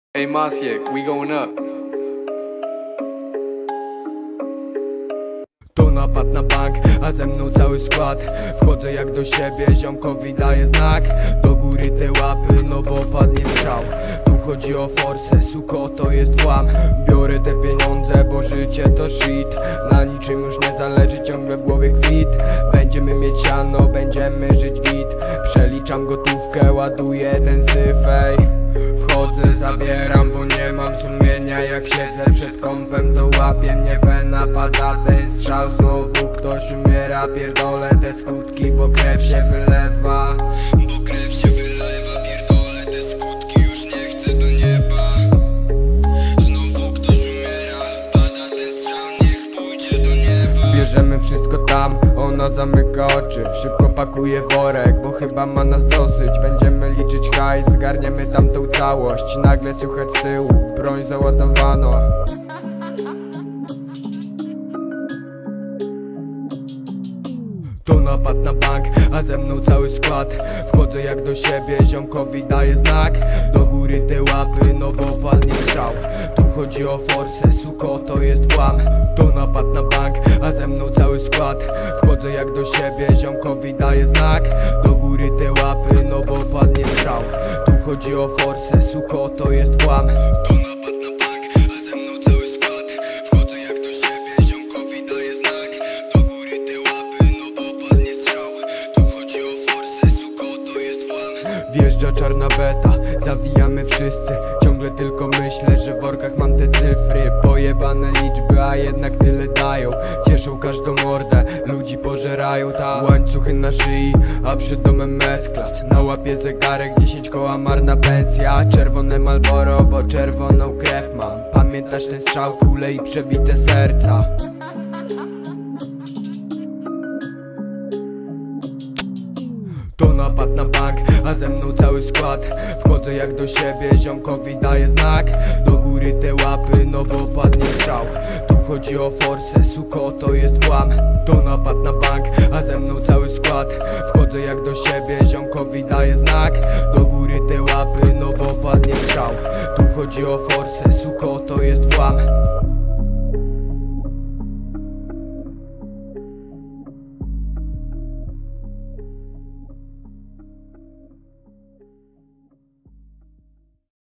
Hey Masiek, we going up. To napad na bank, a ze mną cały skład. Wchodzę jak do siebie, ziomkowi daję znak. Do góry te łapy, no bo padnie strzał. Tu chodzi o forsę, suko, to jest włam. Biorę te pieniądze, bo życie to shit. Na niczym już nie zależy, ciągle w głowie kwit. Będziemy mieć siano, będziemy żyć git. Przeliczam gotówkę, ładuję ten syfej. Wchodzę, zabieram, bo nie mam sumienia. Jak siedzę przed kąpem, to łapie mnie wena. Pada ten strzał, znowu ktoś umiera. Pierdolę te skutki, bo krew się wylewa. Pierdolę te skutki, już nie chcę do nieba. Znowu ktoś umiera. Pada ten strzał, niech pójdzie do nieba. Bierzemy wszystko tam, ona zamyka oczy. Szybko pakuje worek, bo chyba ma nas dosyć. Będziemy liczyć hajs, zgarniemy tamtą całość. Nagle słychać z tyłu, broń załadowano. To napad na bank, a ze mną cały skład. Wchodzę jak do siebie, ziomkowi daję znak. Do góry te łapy, no bo padnie strzał. Tu chodzi o forsę, suko, to jest włam. To napad na bank, a ze mną cały skład. Wchodzę jak do siebie, ziomkowi daję znak. Do góry te łapy, no bo padnie strzał. Tu chodzi o forsę, suko, to jest włam. To napad na bank, a ze mną cały skład. Wchodzę jak do siebie, ziomkowi daję znak. Do góry te łapy, no bo padnie strzał. Tu chodzi o forsę, suko, to jest włam. Wjeżdża czarna beta, zawijamy wszyscy. Ciągle tylko myślę, że w workach mam te cyfry. Pojebane liczby, a jednak tyle dają. Cieszą każdą mordę, ludzi pożerają tam. Łańcuchy na szyi, a przed domem S-Class. Na łapie zegarek, 10 koła marna pensja. Czerwone Marlboro, bo czerwoną krew mam. Pamiętasz ten strzał, kule i przebite serca. To napad na bank, a ze mną cały skład. Wchodzę jak do siebie, ziomkowi daję znak. Do góry te łapy, no bo padnie strzał. Tu chodzi o forsę, suko, to jest włam. To napad na bank, a ze mną cały skład. Wchodzę jak do siebie, ziomkowi daję znak. Do góry te łapy, no bo padnie strzał. Tu chodzi o forsę, suko, to jest włam.